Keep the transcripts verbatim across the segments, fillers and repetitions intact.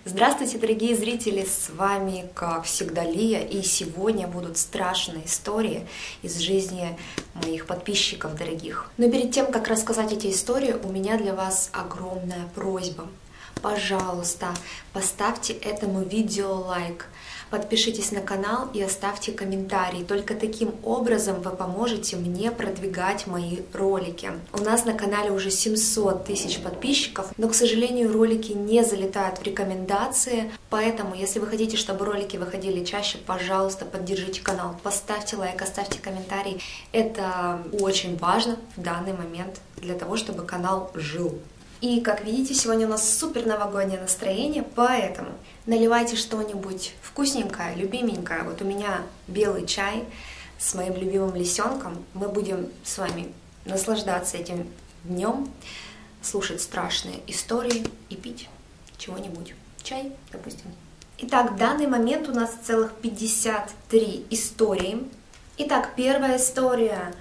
Здравствуйте, дорогие зрители, с вами, как всегда, Лия, и сегодня будут страшные истории из жизни моих подписчиков дорогих. Но перед тем, как рассказать эти истории, у меня для вас огромная просьба. Пожалуйста, поставьте этому видео лайк, подпишитесь на канал и оставьте комментарий. Только таким образом вы поможете мне продвигать мои ролики. У нас на канале уже семьсот тысяч подписчиков, но, к сожалению, ролики не залетают в рекомендации. Поэтому, если вы хотите, чтобы ролики выходили чаще, пожалуйста, поддержите канал, поставьте лайк, оставьте комментарий. Это очень важно в данный момент для того, чтобы канал жил. И, как видите, сегодня у нас супер новогоднее настроение, поэтому наливайте что-нибудь вкусненькое, любименькое. Вот у меня белый чай с моим любимым лисенком. Мы будем с вами наслаждаться этим днем, слушать страшные истории и пить чего-нибудь. Чай, допустим. Итак, в данный момент у нас целых пятьдесят три истории. Итак, первая история.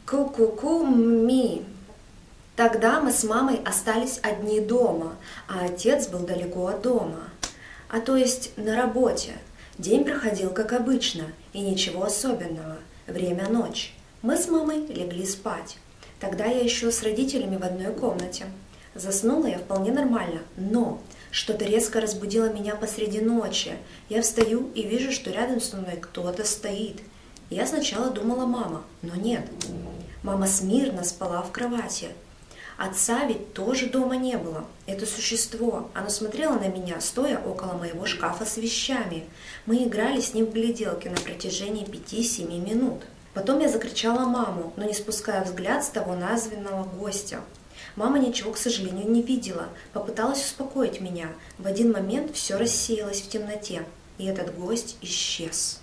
Ку-ку-ку-ми. Тогда мы с мамой остались одни дома, а отец был далеко от дома, а то есть на работе. День проходил как обычно, и ничего особенного. Время ночь. Мы с мамой легли спать. Тогда я еще с родителями в одной комнате. Заснула я вполне нормально, но что-то резко разбудило меня посреди ночи. Я встаю и вижу, что рядом со мной кто-то стоит. Я сначала думала мама, но нет. Мама смирно спала в кровати. Отца ведь тоже дома не было. Это существо, оно смотрело на меня, стоя около моего шкафа с вещами. Мы играли с ним в гляделки на протяжении пяти-семи минут. Потом я закричала маму, но не спуская взгляд с того названного гостя. Мама ничего, к сожалению, не видела, попыталась успокоить меня. В один момент все рассеялось в темноте, и этот гость исчез.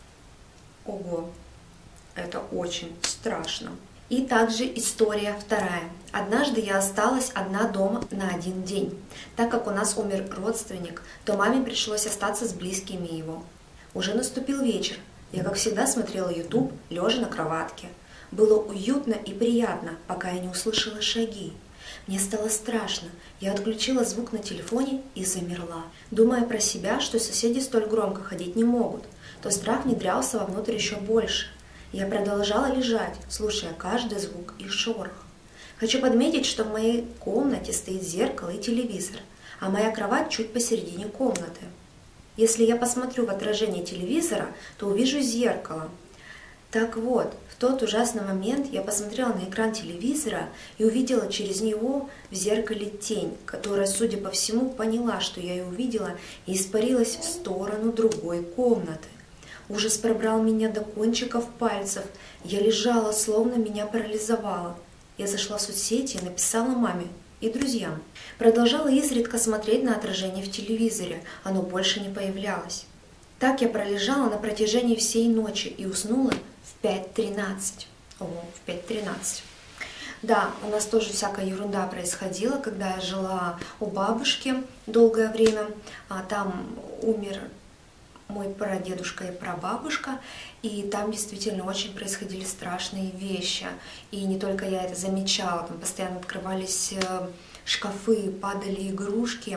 Ого, это очень страшно. И также история вторая. Однажды я осталась одна дома на один день. Так как у нас умер родственник, то маме пришлось остаться с близкими его. Уже наступил вечер. Я, как всегда, смотрела ютуб, лежа на кроватке. Было уютно и приятно, пока я не услышала шаги. Мне стало страшно. Я отключила звук на телефоне и замерла, думая про себя, что соседи столь громко ходить не могут. То страх внедрялся вовнутрь еще больше. Я продолжала лежать, слушая каждый звук и шорох. Хочу подметить, что в моей комнате стоит зеркало и телевизор, а моя кровать чуть посередине комнаты. Если я посмотрю в отражение телевизора, то увижу зеркало. Так вот, в тот ужасный момент я посмотрела на экран телевизора и увидела через него в зеркале тень, которая, судя по всему, поняла, что я ее увидела, и испарилась в сторону другой комнаты. Ужас пробрал меня до кончиков пальцев. Я лежала, словно меня парализовало. Я зашла в соцсети и написала маме и друзьям. Продолжала изредка смотреть на отражение в телевизоре. Оно больше не появлялось. Так я пролежала на протяжении всей ночи и уснула в пять тринадцать. Ого, в пять тринадцать. Да, у нас тоже всякая ерунда происходила, когда я жила у бабушки долгое время. А там умер мой прадедушка и прабабушка, и там действительно очень происходили страшные вещи. И не только я это замечала, там постоянно открывались шкафы, падали игрушки.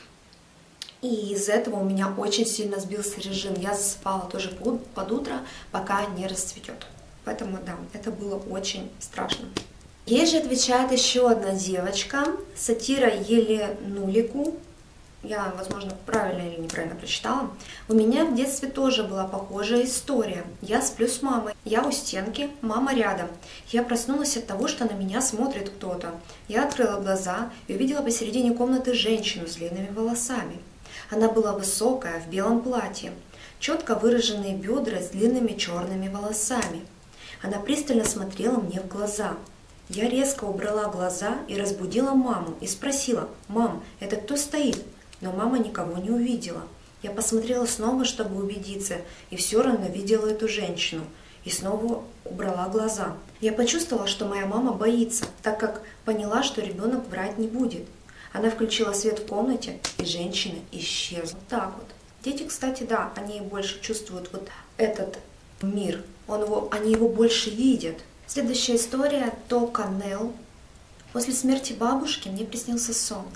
И из этого у меня очень сильно сбился режим. Я засыпала тоже под утро, пока не расцветет. Поэтому да, это было очень страшно. Ей же отвечает еще одна девочка, сатира Еленулику. Я, возможно, правильно или неправильно прочитала. У меня в детстве тоже была похожая история. Я сплю с мамой. Я у стенки, мама рядом. Я проснулась от того, что на меня смотрит кто-то. Я открыла глаза и увидела посередине комнаты женщину с длинными волосами. Она была высокая, в белом платье. Четко выраженные бедра с длинными черными волосами. Она пристально смотрела мне в глаза. Я резко убрала глаза и разбудила маму и спросила: «Мам, это кто стоит?» Но мама никого не увидела. Я посмотрела снова, чтобы убедиться, и все равно видела эту женщину. И снова убрала глаза. Я почувствовала, что моя мама боится, так как поняла, что ребенок врать не будет. Она включила свет в комнате, и женщина исчезла. Так вот. Дети, кстати, да, они больше чувствуют вот этот мир. Он его, они его больше видят. Следующая история – то Канел. После смерти бабушки мне приснился сон,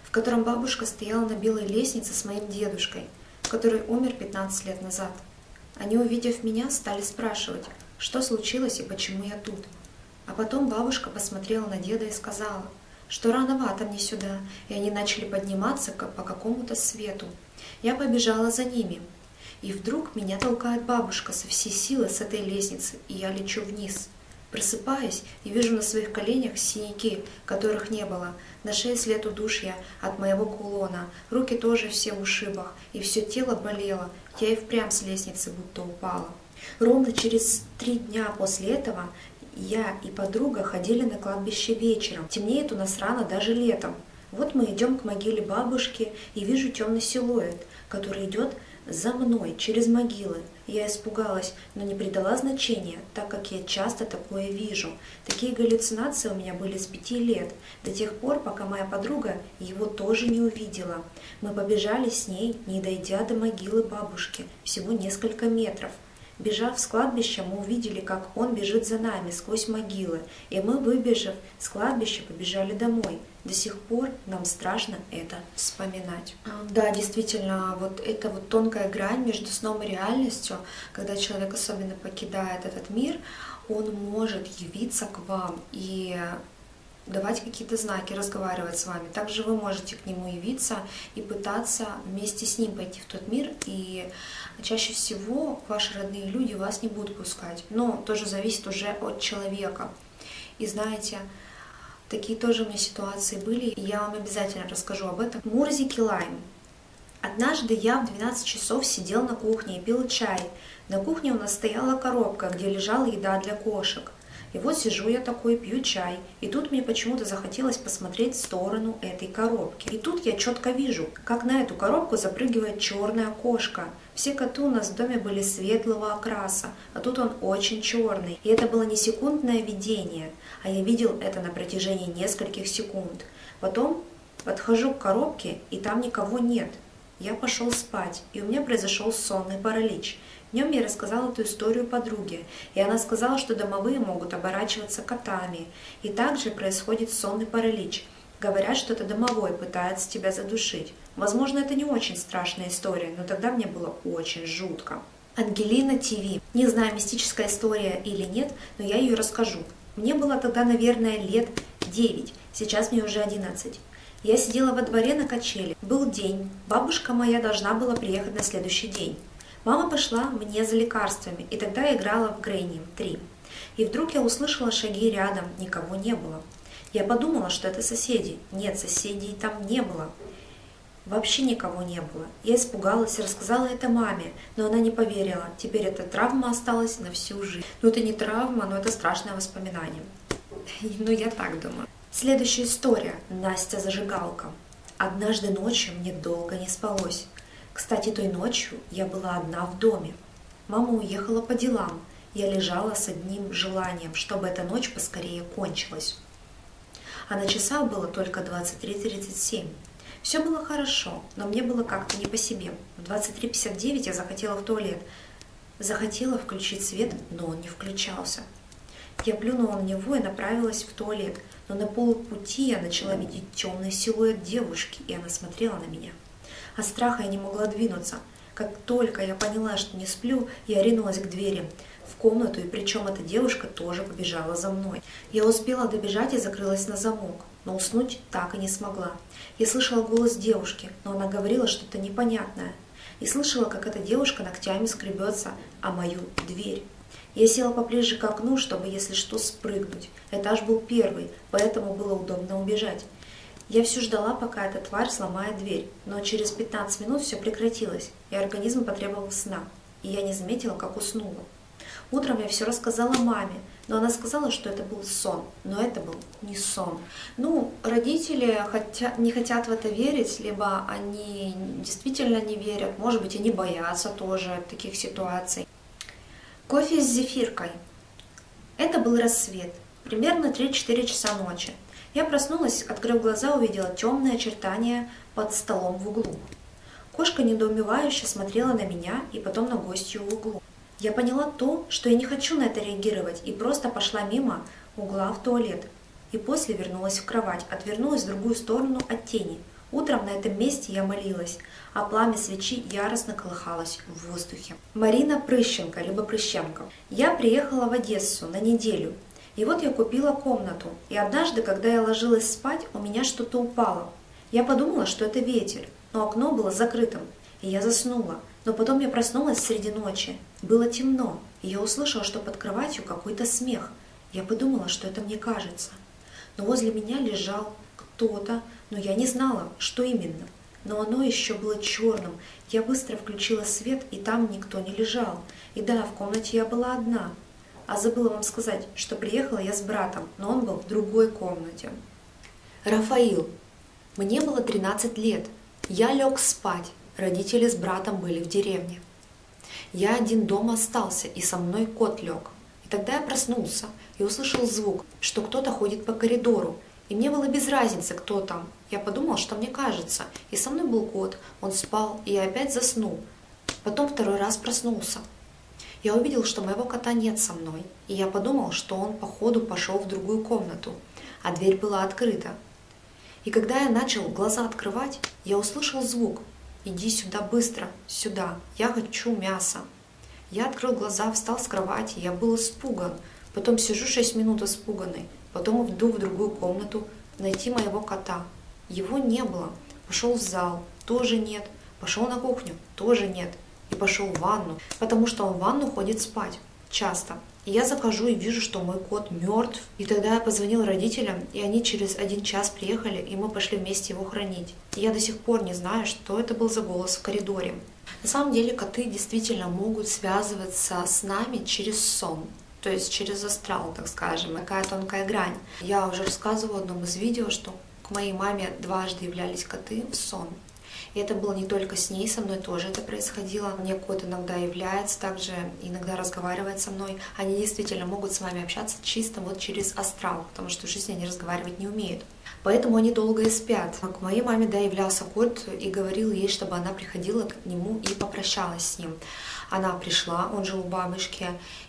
в котором бабушка стояла на белой лестнице с моим дедушкой, который умер пятнадцать лет назад. Они, увидев меня, стали спрашивать, что случилось и почему я тут. А потом бабушка посмотрела на деда и сказала, что рановато мне сюда, и они начали подниматься по какому-то свету. Я побежала за ними. И вдруг меня толкает бабушка со всей силы с этой лестницы, и я лечу вниз. Просыпаюсь и вижу на своих коленях синяки, которых не было. На шее след удушья от моего кулона, руки тоже все в ушибах, и все тело болело. Я и впрямь с лестницы будто упала. Ровно через три дня после этого я и подруга ходили на кладбище вечером. Темнеет у нас рано даже летом. Вот мы идем к могиле бабушки, и вижу темный силуэт, который идет за мной, через могилы. Я испугалась, но не придала значения, так как я часто такое вижу. Такие галлюцинации у меня были с пяти лет, до тех пор, пока моя подруга его тоже не увидела. Мы побежали с ней, не дойдя до могилы бабушки, всего несколько метров. Бежав с кладбища, мы увидели, как он бежит за нами сквозь могилы, и мы, выбежав с кладбища, побежали домой. До сих пор нам страшно это вспоминать. Да, действительно, вот это вот тонкая грань между сном и реальностью, когда человек особенно покидает этот мир, он может явиться к вам и давать какие-то знаки, разговаривать с вами. Также вы можете к нему явиться и пытаться вместе с ним пойти в тот мир, и чаще всего ваши родные люди вас не будут пускать. Но тоже зависит уже от человека. И знаете, такие тоже у меня ситуации были, и я вам обязательно расскажу об этом. Мурзик и Лайм. Однажды я в двенадцать часов сидел на кухне и пил чай. На кухне у нас стояла коробка, где лежала еда для кошек. И вот сижу я такой, пью чай, и тут мне почему-то захотелось посмотреть в сторону этой коробки. И тут я четко вижу, как на эту коробку запрыгивает черная кошка. Все коты у нас в доме были светлого окраса, а тут он очень черный. И это было не секундное видение, а я видел это на протяжении нескольких секунд. Потом подхожу к коробке, и там никого нет. Я пошел спать, и у меня произошел сонный паралич. Днем я рассказала эту историю подруге, и она сказала, что домовые могут оборачиваться котами. И также происходит сонный паралич. Говорят, что это домовой пытается тебя задушить. Возможно, это не очень страшная история, но тогда мне было очень жутко. Ангелина ТВ. Не знаю, мистическая история или нет, но я ее расскажу. Мне было тогда, наверное, лет девять, сейчас мне уже одиннадцать. Я сидела во дворе на качели. Был день, бабушка моя должна была приехать на следующий день. Мама пошла мне за лекарствами, и тогда я играла в Грэнни три. И вдруг я услышала шаги рядом, никого не было. Я подумала, что это соседи. Нет, соседей там не было. Вообще никого не было. Я испугалась и рассказала это маме, но она не поверила. Теперь эта травма осталась на всю жизнь. Ну это не травма, но это страшное воспоминание. Ну я так думаю. Следующая история. Настя зажигалка. Однажды ночью мне долго не спалось. Кстати, той ночью я была одна в доме. Мама уехала по делам. Я лежала с одним желанием, чтобы эта ночь поскорее кончилась. А на часах было только двадцать три тридцать семь. Все было хорошо, но мне было как-то не по себе. В двадцать три пятьдесят девять я захотела в туалет. Захотела включить свет, но он не включался. Я плюнула на него и направилась в туалет, но на полпути я начала видеть темный силуэт девушки, и она смотрела на меня. От страха я не могла двинуться. Как только я поняла, что не сплю, я ринулась к двери в комнату, и причем эта девушка тоже побежала за мной. Я успела добежать и закрылась на замок, но уснуть так и не смогла. Я слышала голос девушки, но она говорила что-то непонятное. И слышала, как эта девушка ногтями скребется о мою дверь. Я села поближе к окну, чтобы, если что, спрыгнуть. Этаж был первый, поэтому было удобно убежать. Я все ждала, пока эта тварь сломает дверь, но через пятнадцать минут все прекратилось, и организм потребовал сна, и я не заметила, как уснула. Утром я все рассказала маме, но она сказала, что это был сон, но это был не сон. Ну, родители хотя, не хотят в это верить, либо они действительно не верят, может быть, они боятся тоже таких ситуаций. Кофе с зефиркой. Это был рассвет, примерно три-четыре часа ночи. Я проснулась, открыв глаза, увидела темные очертания под столом в углу. Кошка недоумевающе смотрела на меня и потом на гостью в углу. Я поняла то, что я не хочу на это реагировать, и просто пошла мимо угла в туалет. И после вернулась в кровать, отвернулась в другую сторону от тени. Утром на этом месте я молилась, а пламя свечи яростно колыхалось в воздухе. Марина Прыщенко, либо Прыщенко. Я приехала в Одессу на неделю. И вот я купила комнату. И однажды, когда я ложилась спать, у меня что-то упало. Я подумала, что это ветер, но окно было закрытым. И я заснула. Но потом я проснулась среди ночи. Было темно, и я услышала, что под кроватью какой-то смех. Я подумала, что это мне кажется. Но возле меня лежал кто-то, но я не знала, что именно. Но оно еще было черным. Я быстро включила свет, и там никто не лежал. И да, в комнате я была одна. А забыла вам сказать, что приехала я с братом, но он был в другой комнате. Рафаил. Мне было тринадцать лет. Я лег спать. Родители с братом были в деревне. Я один дома остался, и со мной кот лег. И тогда я проснулся и услышал звук, что кто-то ходит по коридору. И мне было без разницы, кто там. Я подумал, что мне кажется. И со мной был кот, он спал, и я опять заснул. Потом второй раз проснулся. Я увидел, что моего кота нет со мной, и я подумал, что он походу пошел в другую комнату, а дверь была открыта. И когда я начал глаза открывать, я услышал звук: «Иди сюда быстро, сюда, я хочу мяса». Я открыл глаза, встал с кровати, я был испуган. Потом сижу шесть минут испуганный, потом иду в другую комнату найти моего кота. Его не было. Пошел в зал, тоже нет. Пошел на кухню, тоже нет. И пошел в ванну, потому что он в ванну ходит спать часто. И я захожу и вижу, что мой кот мертв. И тогда я позвонил родителям, и они через один час приехали, и мы пошли вместе его хранить. И я до сих пор не знаю, что это был за голос в коридоре. На самом деле коты действительно могут связываться с нами через сон. То есть через астрал, так скажем, такая тонкая грань. Я уже рассказывала в одном из видео, что к моей маме дважды являлись коты в сон. И это было не только с ней, со мной тоже это происходило. Мне кот иногда является, также иногда разговаривает со мной. Они действительно могут с вами общаться чисто вот через астрал, потому что в жизни они разговаривать не умеют. Поэтому они долго и спят. К моей маме, да, являлся кот и говорил ей, чтобы она приходила к нему и попрощалась с ним. Она пришла, он жил у бабушки,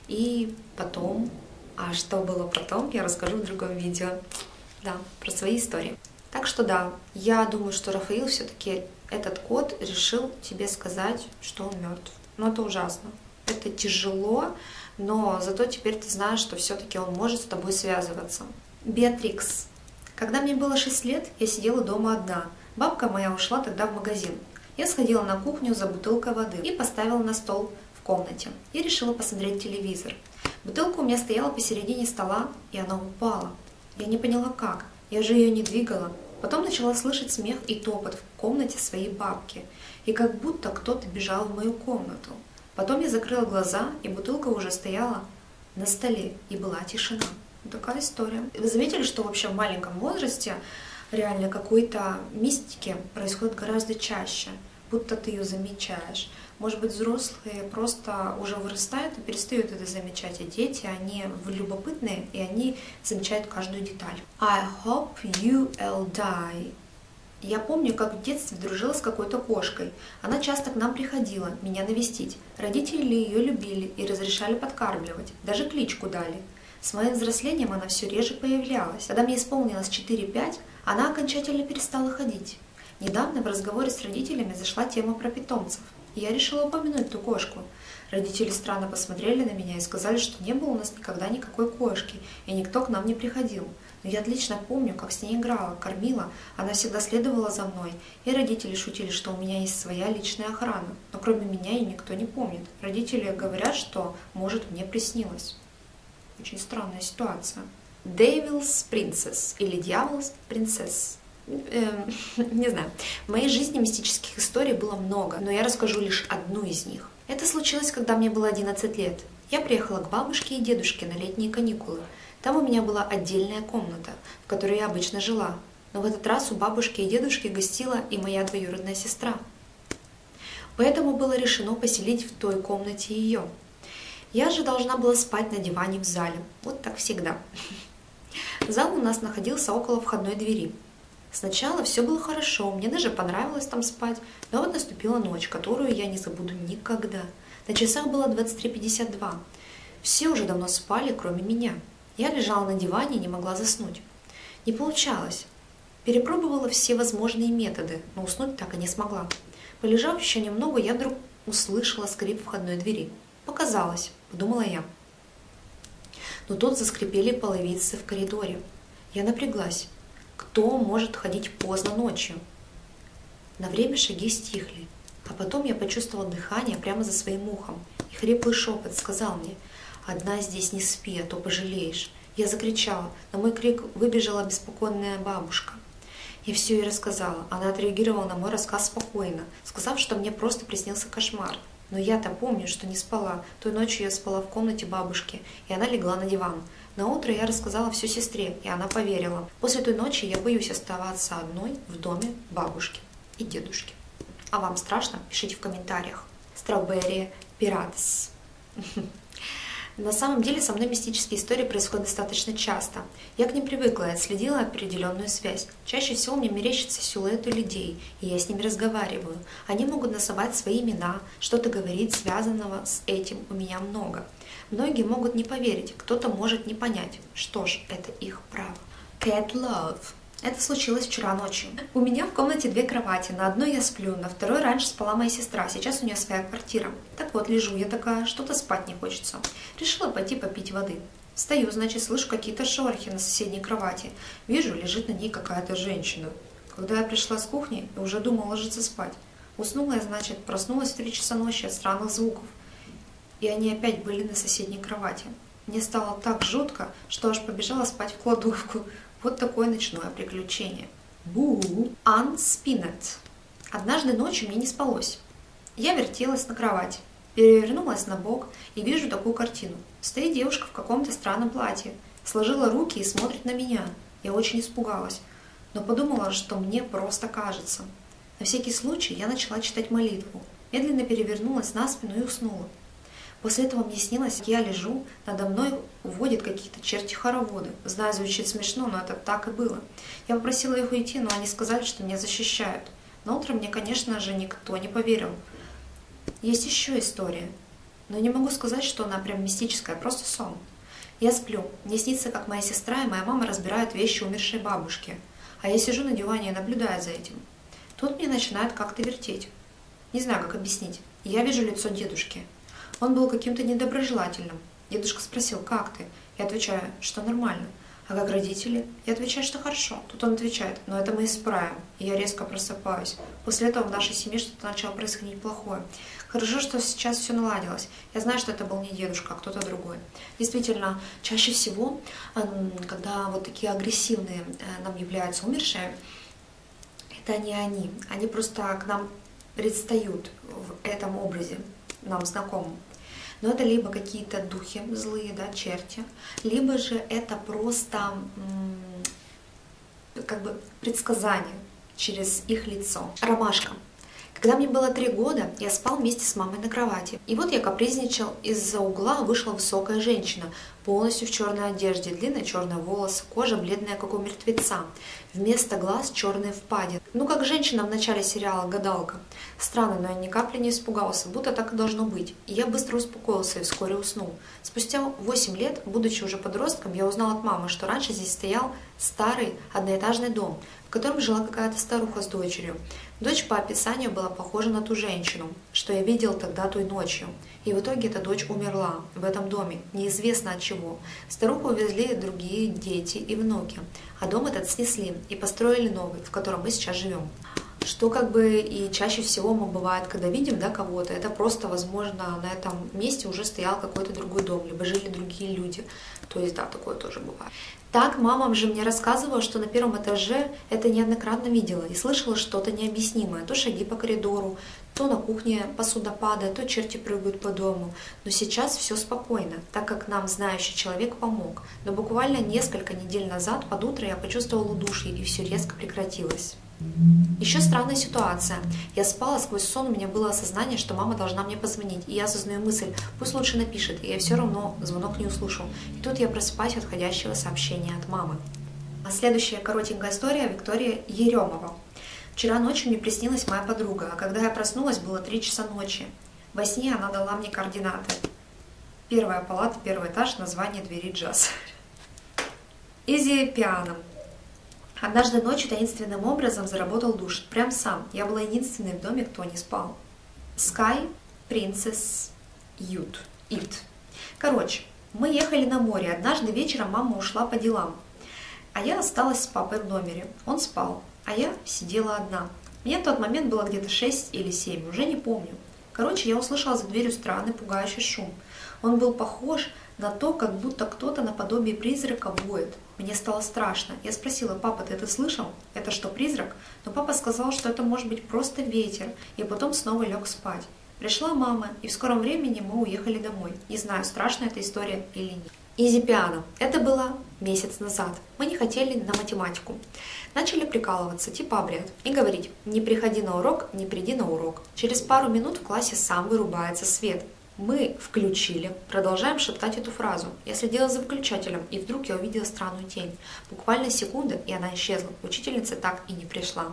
и потом, а что было потом, я расскажу в другом видео, да, про свои истории. Так что да, я думаю, что Рафаил все-таки, этот кот, решил тебе сказать, что он мертв. Но это ужасно, это тяжело, но зато теперь ты знаешь, что все-таки он может с тобой связываться. Беатрикс. Когда мне было шесть лет, я сидела дома одна. Бабка моя ушла тогда в магазин. Я сходила на кухню за бутылкой воды и поставила на стол в комнате. И решила посмотреть телевизор. Бутылка у меня стояла посередине стола, и она упала. Я не поняла как, я же ее не двигала. Потом начала слышать смех и топот в комнате своей бабки. И как будто кто-то бежал в мою комнату. Потом я закрыла глаза, и бутылка уже стояла на столе, и была тишина. Вот такая история. Вы заметили, что вообще в маленьком возрасте реально какой-то мистики происходит гораздо чаще, будто ты ее замечаешь. Может быть, взрослые просто уже вырастают и перестают это замечать, а дети, они любопытные, и они замечают каждую деталь. I hope you'll die. Я помню, как в детстве дружила с какой-то кошкой. Она часто к нам приходила, меня навестить. Родители ее любили и разрешали подкармливать, даже кличку дали. С моим взрослением она все реже появлялась. Когда мне исполнилось четыре-пять, она окончательно перестала ходить. Недавно в разговоре с родителями зашла тема про питомцев. И я решила упомянуть ту кошку. Родители странно посмотрели на меня и сказали, что не было у нас никогда никакой кошки, и никто к нам не приходил. Но я отлично помню, как с ней играла, кормила, она всегда следовала за мной. И родители шутили, что у меня есть своя личная охрана. Но кроме меня ее никто не помнит. Родители говорят, что, может, мне приснилось. Очень странная ситуация. Devil's Princess или Дьявол's Princess. Эм, не знаю. В моей жизни мистических историй было много, но я расскажу лишь одну из них. Это случилось, когда мне было одиннадцать лет. Я приехала к бабушке и дедушке на летние каникулы. Там у меня была отдельная комната, в которой я обычно жила. Но в этот раз у бабушки и дедушки гостила и моя двоюродная сестра. Поэтому было решено поселить в той комнате ее. Я же должна была спать на диване в зале. Вот так всегда. Зал у нас находился около входной двери. Сначала все было хорошо, мне даже понравилось там спать, но вот наступила ночь, которую я не забуду никогда. На часах было двадцать три пятьдесят два. Все уже давно спали, кроме меня. Я лежала на диване и не могла заснуть. Не получалось. Перепробовала все возможные методы, но уснуть так и не смогла. Полежав еще немного, я вдруг услышала скрип входной двери. Показалось, подумала я. Но тут заскрипели половицы в коридоре. Я напряглась. Кто может ходить поздно ночью? На время шаги стихли, а потом я почувствовала дыхание прямо за своим ухом, и хриплый шепот сказал мне: «Одна здесь не спи, а то пожалеешь». Я закричала, на мой крик выбежала беспокойная бабушка. Я все ей рассказала. Она отреагировала на мой рассказ спокойно, сказав, что мне просто приснился кошмар. Но я-то помню, что не спала. Той ночью я спала в комнате бабушки, и она легла на диван. На утро я рассказала все сестре, и она поверила. После той ночи я боюсь оставаться одной в доме бабушки и дедушки. А вам страшно? Пишите в комментариях. Strawberry Pirates. На самом деле со мной мистические истории происходят достаточно часто. Я к ним привыкла и отследила определенную связь. Чаще всего мне мерещатся силуэты людей, и я с ними разговариваю. Они могут называть свои имена, что-то говорить, связанного с этим у меня много. Многие могут не поверить, кто-то может не понять. Что ж, это их право. Cat Love. Это случилось вчера ночью. У меня в комнате две кровати. На одной я сплю, на второй раньше спала моя сестра. Сейчас у нее своя квартира. Так вот, лежу я такая, что-то спать не хочется. Решила пойти попить воды. Встаю, значит, слышу какие-то шорохи на соседней кровати. Вижу, лежит на ней какая-то женщина. Когда я пришла с кухни, я уже думала ложиться спать. Уснула я, значит, проснулась в три часа ночи от странных звуков. И они опять были на соседней кровати. Мне стало так жутко, что аж побежала спать в кладовку. Вот такое ночное приключение. Бу! Unspinned. Однажды ночью мне не спалось. Я вертелась на кровати, перевернулась на бок и вижу такую картину. Стоит девушка в каком-то странном платье, сложила руки и смотрит на меня. Я очень испугалась, но подумала, что мне просто кажется. На всякий случай я начала читать молитву, медленно перевернулась на спину и уснула. После этого мне снилось, я лежу, надо мной уводят какие-то черти-хороводы. Знаю, звучит смешно, но это так и было. Я попросила их уйти, но они сказали, что меня защищают. На утро мне, конечно же, никто не поверил. Есть еще история, но не могу сказать, что она прям мистическая, просто сон. Я сплю, мне снится, как моя сестра и моя мама разбирают вещи умершей бабушки, а я сижу на диване и наблюдаю за этим. Тут мне начинает как-то вертеть. Не знаю, как объяснить. Я вижу лицо дедушки. Он был каким-то недоброжелательным. Дедушка спросил: «Как ты?» Я отвечаю, что нормально. «А как родители?» Я отвечаю, что хорошо. Тут он отвечает: «Но это мы исправим». И я резко просыпаюсь. После этого в нашей семье что-то начало происходить плохое. Хорошо, что сейчас все наладилось. Я знаю, что это был не дедушка, а кто-то другой. Действительно, чаще всего, когда вот такие агрессивные нам являются умершие, это не они. Они просто к нам предстают в этом образе, нам знакомым. Но это либо какие-то духи злые, да, черти, либо же это просто как бы предсказание через их лицо. Ромашка. Когда мне было три года, я спал вместе с мамой на кровати. И вот я капризничал, из-за угла вышла высокая женщина, полностью в черной одежде, длинные черные волосы, кожа бледная, как у мертвеца. Вместо глаз черные впадины. Ну, как женщина в начале сериала «Гадалка». Странно, но я ни капли не испугался, будто так и должно быть. И я быстро успокоился и вскоре уснул. Спустя восемь лет, будучи уже подростком, я узнал от мамы, что раньше здесь стоял старый одноэтажный дом, в котором жила какая-то старуха с дочерью. Дочь по описанию была похожа на ту женщину, что я видел тогда той ночью. И в итоге эта дочь умерла в этом доме, неизвестно от чего. Старуху увезли другие дети и внуки, а дом этот снесли и построили новый, в котором мы сейчас живем. Что как бы и чаще всего мы бывает, когда видим, да, кого-то, это просто, возможно, на этом месте уже стоял какой-то другой дом, либо жили другие люди. То есть, да, такое тоже бывает. Так, мама же мне рассказывала, что на первом этаже это неоднократно видела и слышала что-то необъяснимое. То шаги по коридору, то на кухне посуда падает, то черти прыгают по дому. Но сейчас все спокойно, так как нам знающий человек помог. Но буквально несколько недель назад под утро я почувствовала удушье, и все резко прекратилось. Еще странная ситуация. Я спала, сквозь сон у меня было осознание, что мама должна мне позвонить. И я осознаю мысль, пусть лучше напишет, и я все равно звонок не услышу. И тут я просыпаюсь от входящего сообщения от мамы. А следующая коротенькая история Виктория Еремова. Вчера ночью мне приснилась моя подруга, а когда я проснулась, было три часа ночи. Во сне она дала мне координаты. Первая палата, первый этаж, название двери джаз. Изи пиано. Однажды ночью таинственным образом заработал душ. Прям сам. Я была единственной в доме, кто не спал. Sky Princess Ют. Ит. Короче, мы ехали на море. Однажды вечером мама ушла по делам. А я осталась с папой в номере. Он спал, а я сидела одна. Мне в тот момент было где-то шесть или семь, уже не помню. Короче, я услышала за дверью странный пугающий шум. Он был похож на то, как будто кто-то наподобие призрака воет. Мне стало страшно. Я спросила: папа, ты это слышал? Это что, призрак? Но папа сказал, что это может быть просто ветер, и потом снова лег спать. Пришла мама, и в скором времени мы уехали домой. Не знаю, страшная эта история или нет. Изи пиано. Это было месяц назад. Мы не хотели на математику. Начали прикалываться, типа обряд, и говорить: не приходи на урок, не приди на урок. Через пару минут в классе сам вырубается свет. Мы включили, продолжаем шептать эту фразу. Я следила за выключателем, и вдруг я увидела странную тень. Буквально секунда, и она исчезла. Учительница так и не пришла.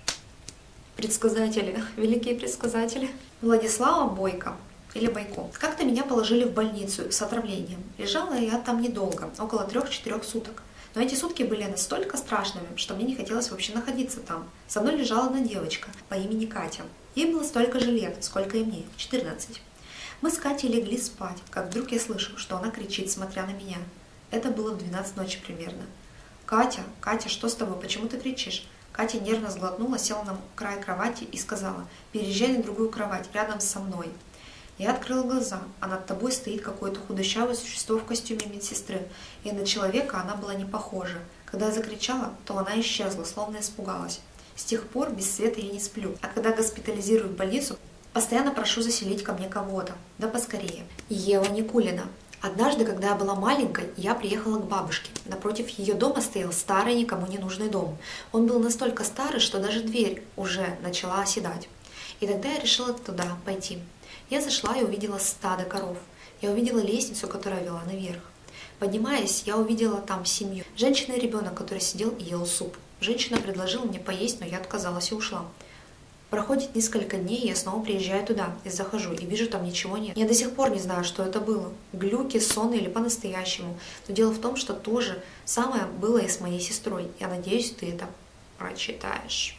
Предсказатели, великие предсказатели. Владислава Бойко, или Бойко. Как-то меня положили в больницу с отравлением. Лежала я там недолго, около трех-четырех суток. Но эти сутки были настолько страшными, что мне не хотелось вообще находиться там. Со мной лежала одна девочка по имени Катя. Ей было столько же лет, сколько и мне, четырнадцать. Мы с Катей легли спать, как вдруг я слышу, что она кричит, смотря на меня. Это было в двенадцать ночи примерно. «Катя, Катя, что с тобой? Почему ты кричишь?» Катя нервно сглотнула, села на край кровати и сказала: «Переезжай на другую кровать, рядом со мной». Я открыла глаза, а над тобой стоит какое-то худощавое существо в костюме медсестры, и на человека она была не похожа. Когда я закричала, то она исчезла, словно испугалась. С тех пор без света я не сплю, а когда госпитализируют в больницу, постоянно прошу заселить ко мне кого-то, да поскорее. Ева Никулина. Однажды, когда я была маленькой, я приехала к бабушке. Напротив ее дома стоял старый, никому не нужный дом. Он был настолько старый, что даже дверь уже начала оседать. И тогда я решила туда пойти. Я зашла и увидела стадо коров. Я увидела лестницу, которая вела наверх. Поднимаясь, я увидела там семью. Женщина и ребенок, который сидел и ел суп. Женщина предложила мне поесть, но я отказалась и ушла. Проходит несколько дней, и я снова приезжаю туда и захожу, и вижу, там ничего нет. Я до сих пор не знаю, что это было. Глюки, сон или по-настоящему. Но дело в том, что то же самое было и с моей сестрой. Я надеюсь, ты это прочитаешь.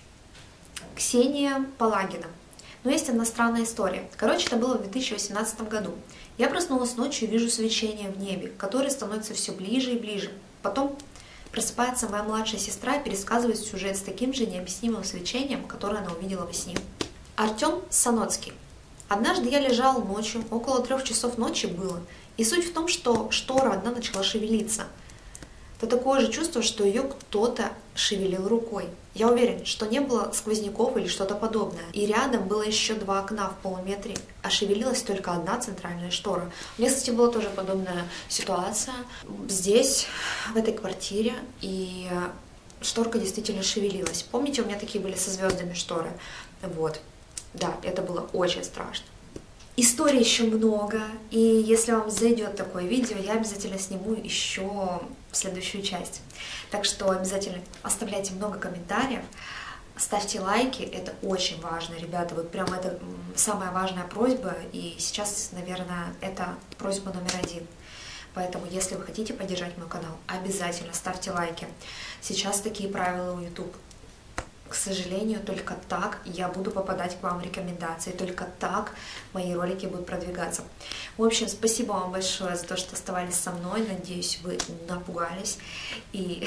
Ксения Палагина. Но есть одна странная история. Короче, это было в две тысячи восемнадцатом году. Я проснулась ночью и вижу свечение в небе, которое становится все ближе и ближе. Потом просыпается моя младшая сестра и пересказывает сюжет с таким же необъяснимым свечением, которое она увидела во сне. Артем Саноцкий. Однажды я лежала ночью, около трех часов ночи было, и суть в том, что штора одна начала шевелиться. Это такое же чувство, что ее кто-то шевелил рукой. Я уверен, что не было сквозняков или что-то подобное. И рядом было еще два окна в полуметре, а шевелилась только одна центральная штора. У меня, кстати, была тоже подобная ситуация здесь, в этой квартире, и шторка действительно шевелилась. Помните, у меня такие были со звездами шторы? Вот. Да, это было очень страшно. Историй еще много, и если вам зайдет такое видео, я обязательно сниму еще следующую часть. Так что обязательно оставляйте много комментариев, ставьте лайки, это очень важно, ребята, вот прям это самая важная просьба, и сейчас, наверное, это просьба номер один. Поэтому, если вы хотите поддержать мой канал, обязательно ставьте лайки. Сейчас такие правила у YouTube. К сожалению, только так я буду попадать к вам в рекомендации, только так мои ролики будут продвигаться. В общем, спасибо вам большое за то, что оставались со мной. Надеюсь, вы напугались. И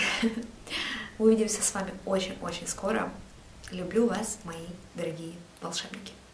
увидимся с вами очень-очень скоро. Люблю вас, мои дорогие волшебники.